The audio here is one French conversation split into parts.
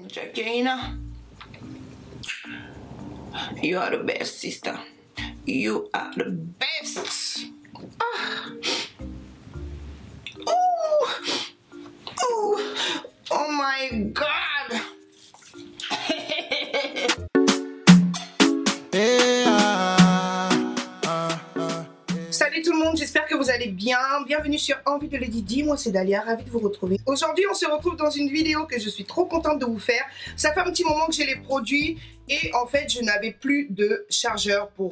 Jackie Aina, you are the best, sister. You are the best. Ah. Ooh. Oh my God. Salut tout le monde, j'espère que vous allez bien. Bienvenue sur Envie de Lady Di, moi c'est Dalia, ravie de vous retrouver. Aujourd'hui on se retrouve dans une vidéo que je suis trop contente de vous faire. Ça fait un petit moment que j'ai les produits et en fait je n'avais plus de chargeur pour...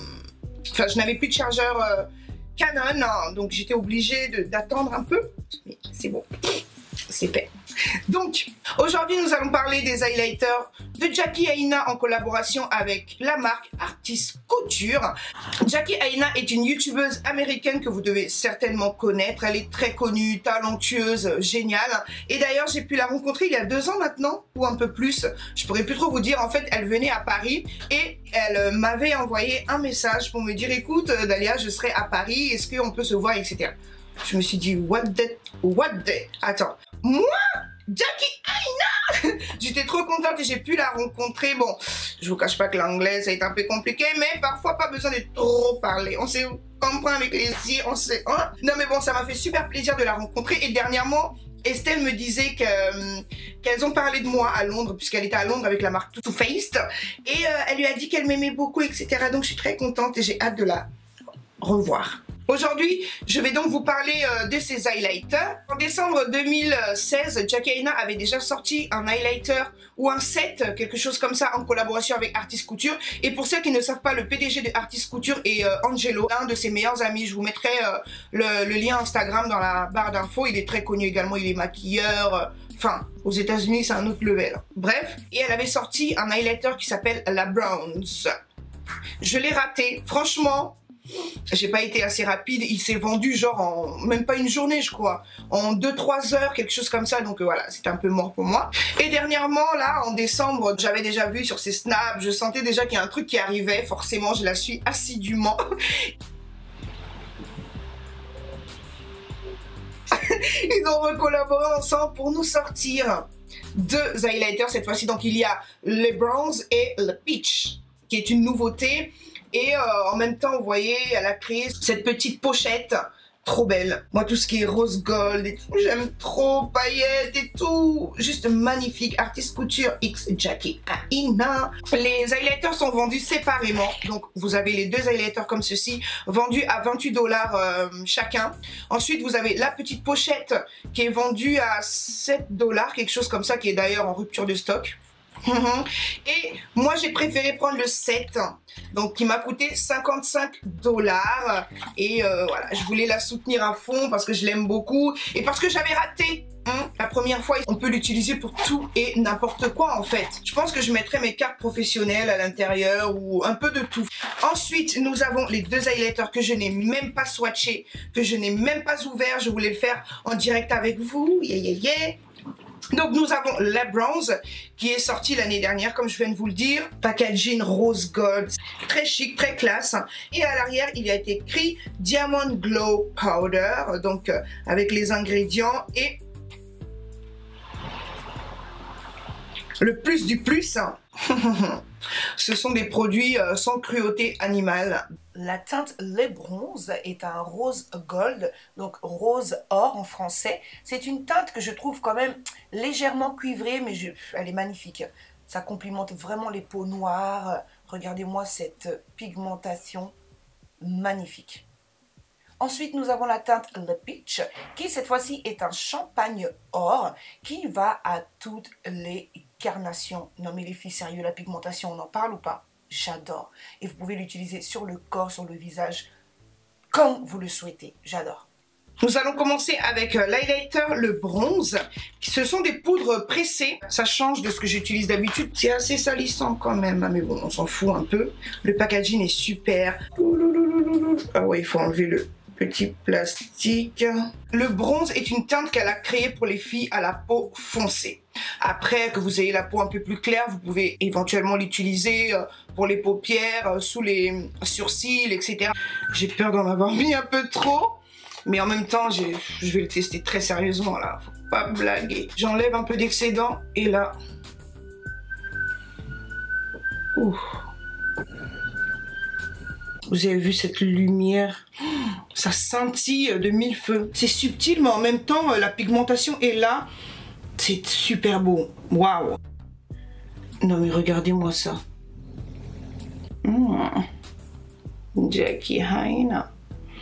Enfin je n'avais plus de chargeur Canon, hein, donc j'étais obligée d'attendre un peu. Mais c'est bon, c'est fait. Donc, aujourd'hui, nous allons parler des highlighters de Jackie Aina en collaboration avec la marque Artist Couture. Jackie Aina est une youtubeuse américaine que vous devez certainement connaître. Elle est très connue, talentueuse, géniale. Et d'ailleurs, j'ai pu la rencontrer il y a 2 ans maintenant, ou un peu plus. Je pourrais plus trop vous dire. En fait, elle venait à Paris et elle m'avait envoyé un message pour me dire, écoute, Dalia, je serai à Paris, est-ce qu'on peut se voir, etc. Je me suis dit, what the... Attends, moi Jackie Aina. J'étais trop contente et j'ai pu la rencontrer. Bon, je vous cache pas que l'anglais ça a été un peu compliqué, mais parfois pas besoin de trop parler. On se comprend avec les yeux, on sait, hein. Non mais bon, ça m'a fait super plaisir de la rencontrer. Et dernièrement, Estelle me disait qu'elles ont parlé de moi à Londres, puisqu'elle était à Londres avec la marque Too Faced. Et elle lui a dit qu'elle m'aimait beaucoup, etc. Donc je suis très contente et j'ai hâte de la revoir. Aujourd'hui, je vais donc vous parler de ces highlighters. En décembre 2016, Jackie Aina avait déjà sorti un highlighter ou un set, quelque chose comme ça, en collaboration avec Artist Couture. Et pour ceux qui ne savent pas, le PDG de Artist Couture est Angelo, l'un de ses meilleurs amis. Je vous mettrai le lien Instagram dans la barre d'infos. Il est très connu également, il est maquilleur. Enfin, aux États-Unis, c'est un autre level. Bref, et elle avait sorti un highlighter qui s'appelle la Bronze. Je l'ai raté, franchement. J'ai pas été assez rapide, il s'est vendu genre en même pas une journée je crois, en 2-3 heures, quelque chose comme ça, donc voilà, c'était un peu mort pour moi. Et dernièrement là, en décembre, j'avais déjà vu sur ses snaps, je sentais déjà qu'il y a un truc qui arrivait, forcément je la suis assidûment. Ils ont recollaboré ensemble pour nous sortir 2 highlighters cette fois-ci, donc il y a le Bronze et le Peach, qui est une nouveauté. Et en même temps, vous voyez, elle a créé cette petite pochette trop belle. Moi, tout ce qui est rose gold et tout, j'aime trop, paillettes et tout. Juste magnifique. Artist Couture X Jackie Aina. Les highlighters sont vendus séparément. Donc, vous avez les 2 highlighters comme ceci, vendus à 28 $ chacun. Ensuite, vous avez la petite pochette qui est vendue à 7 $, quelque chose comme ça, qui est d'ailleurs en rupture de stock. Et moi j'ai préféré prendre le set, donc qui m'a coûté 55 $. Et voilà, je voulais la soutenir à fond parce que je l'aime beaucoup et parce que j'avais raté la première fois. On peut l'utiliser pour tout et n'importe quoi en fait. Je pense que je mettrai mes cartes professionnelles à l'intérieur ou un peu de tout. Ensuite nous avons les 2 highlighters que je n'ai même pas swatché, que je n'ai même pas ouvert. Je voulais le faire en direct avec vous. Donc nous avons la Bronze qui est sortie l'année dernière, comme je viens de vous le dire. Packaging rose gold, très chic, très classe. Et à l'arrière, il y a été écrit Diamond Glow Powder, donc avec les ingrédients et le plus du plus. Ce sont des produits sans cruauté animale. La teinte Les Bronze est un rose gold, donc rose or en français. C'est une teinte que je trouve quand même légèrement cuivrée, mais elle est magnifique. Ça complimente vraiment les peaux noires. Regardez-moi cette pigmentation magnifique. Ensuite, nous avons la teinte Le Peach, qui cette fois-ci est un champagne or, qui va à toutes les carnations. Non mais les filles, sérieux, la pigmentation, on en parle ou pas? J'adore. Et vous pouvez l'utiliser sur le corps, sur le visage, comme vous le souhaitez. J'adore. Nous allons commencer avec l'highlighter, le Bronze. Ce sont des poudres pressées. Ça change de ce que j'utilise d'habitude. C'est assez salissant quand même, mais bon, on s'en fout un peu. Le packaging est super. Ah ouais, il faut enlever le petit plastique. Le Bronze est une teinte qu'elle a créée pour les filles à la peau foncée. Après, que vous ayez la peau un peu plus claire, vous pouvez éventuellement l'utiliser pour les paupières, sous les sourcils, etc. J'ai peur d'en avoir mis un peu trop. Mais en même temps, je vais le tester très sérieusement là, faut pas blaguer. J'enlève un peu d'excédent et là, Ouh. Vous avez vu cette lumière? Ça scintille de mille feux. C'est subtil, mais en même temps, la pigmentation est là. C'est super beau. Waouh! Non, mais regardez-moi ça. Jackie Aina.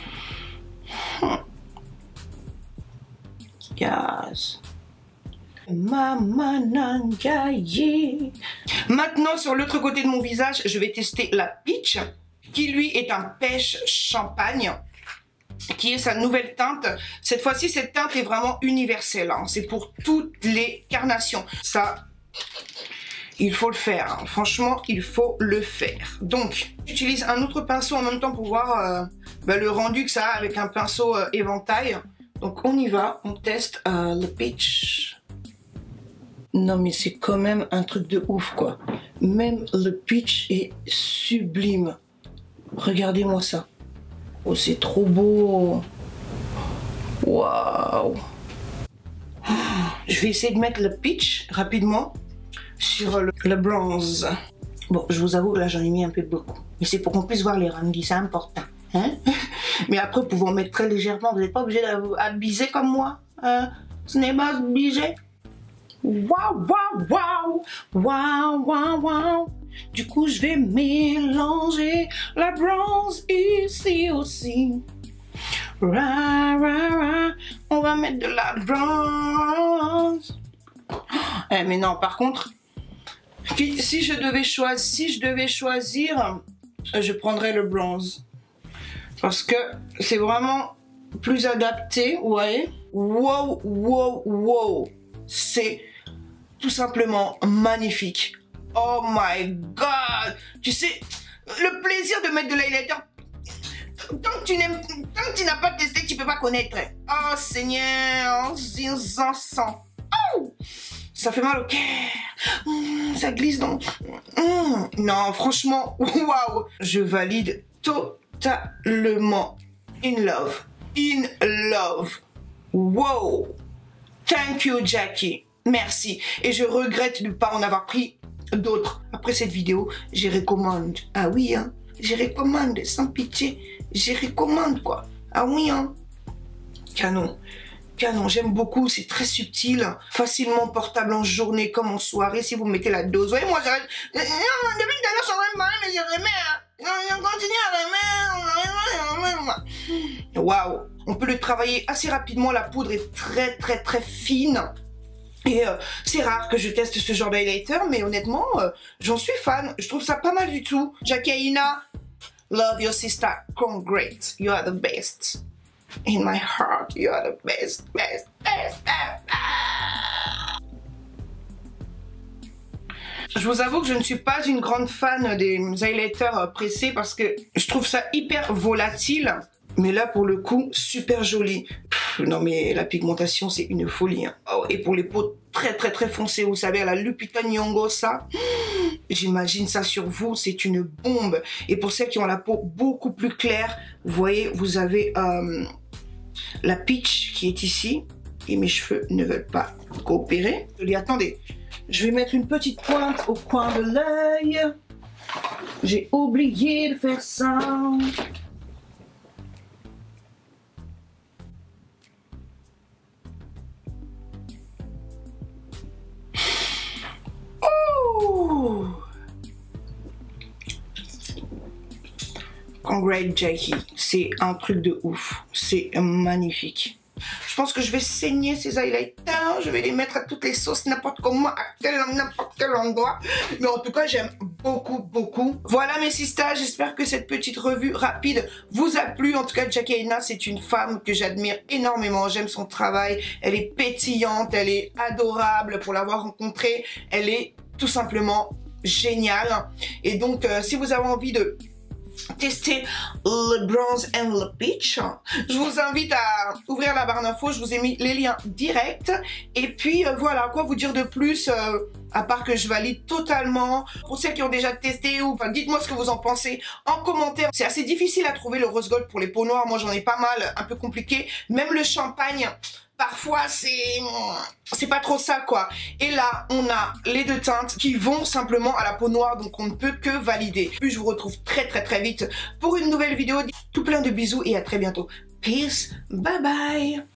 Yes. Mama Nangaye. Maintenant, sur l'autre côté de mon visage, je vais tester la Peach, qui lui est un pêche champagne, qui est sa nouvelle teinte. Cette fois-ci, cette teinte est vraiment universelle. Hein. C'est pour toutes les carnations. Ça, il faut le faire. Hein. Franchement, il faut le faire. Donc, j'utilise un autre pinceau en même temps pour voir le rendu que ça a avec un pinceau éventail. Donc, on y va. On teste le Peach. Non, mais c'est quand même un truc de ouf, quoi. Même le Peach est sublime. Regardez-moi ça. Oh, c'est trop beau. Waouh. Je vais essayer de mettre le Peach rapidement sur le bronze. Bon, je vous avoue, là, j'en ai mis un peu beaucoup. Mais c'est pour qu'on puisse voir les rendus, c'est important. Hein? Mais après, vous pouvez en mettre très légèrement. Vous n'êtes pas obligé d'abuser comme moi. Ce n'est pas obligé. Waouh, waouh, waouh. Waouh, waouh, waouh. Du coup, je vais mélanger la bronze ici aussi. Ra, ra, ra. On va mettre de la bronze. Mais non, par contre, si je devais choisir, je prendrais le bronze. Parce que c'est vraiment plus adapté, vous voyez. Wow, wow, wow. C'est tout simplement magnifique. Oh my god! Tu sais, le plaisir de mettre de l'highlighter, tant que tu n'as pas testé, tu peux pas connaître. Oh Seigneur, oh, ça fait mal au cœur. Ça glisse dans... Non, franchement, waouh! Je valide totalement. In love. In love. Wow! Thank you, Jackie. Merci. Et je regrette de ne pas en avoir pris d'autres. Après cette vidéo, je recommande. Ah oui, hein. Je recommande, sans pitié. Je recommande, quoi. Ah oui, hein. Canon. Canon, j'aime beaucoup. C'est très subtil. Facilement portable en journée comme en soirée. Si vous mettez la dose. Vous voyez, moi, j'arrête. Depuis tout à l'heure, je suis en train de parler, mais je remets. Je continue à remettre. Waouh. On peut le travailler assez rapidement. La poudre est très, très, très fine. Et c'est rare que je teste ce genre d'highlighter, mais honnêtement, j'en suis fan. Je trouve ça pas mal du tout. Jackie Aina, love your sister, congrats. You are the best. In my heart, you are the best, best, best, best. Je vous avoue que je ne suis pas une grande fan des highlighters pressés parce que je trouve ça hyper volatile. Mais là, pour le coup, super joli. Non, mais la pigmentation, c'est une folie. Hein. Oh, et pour les peaux très, très, très foncées, vous savez, à la Lupita Nyong'o, ça, j'imagine ça sur vous, c'est une bombe. Et pour celles qui ont la peau beaucoup plus claire, vous voyez, vous avez la Peach qui est ici. Et mes cheveux ne veulent pas coopérer. Je dis, attendez, je vais mettre une petite pointe au coin de l'œil. J'ai oublié de faire ça. Congrats Jackie, c'est un truc de ouf, c'est magnifique. Je pense que je vais saigner ces highlighters, je vais les mettre à toutes les sauces, n'importe comment, à n'importe quel endroit. Mais en tout cas, j'aime beaucoup, beaucoup. Voilà mes sisters, j'espère que cette petite revue rapide vous a plu. En tout cas, Jackie Aina, c'est une femme que j'admire énormément. J'aime son travail, elle est pétillante, elle est adorable. Pour l'avoir rencontrée, elle est tout simplement géniale. Et donc, si vous avez envie de tester le bronze and le peach, je vous invite à ouvrir la barre d'infos, je vous ai mis les liens directs. Et puis voilà, quoi vous dire de plus à part que je valide totalement. Pour celles qui ont déjà testé, ou enfin, dites-moi ce que vous en pensez en commentaire. C'est assez difficile à trouver le rose gold pour les peaux noires, moi j'en ai pas mal, un peu compliqué. Même le champagne, parfois c'est pas trop ça quoi. Et là on a les deux teintes qui vont simplement à la peau noire, donc on ne peut que valider. Puis je vous retrouve très vite pour une nouvelle vidéo. Tout plein de bisous et à très bientôt. Peace, bye bye.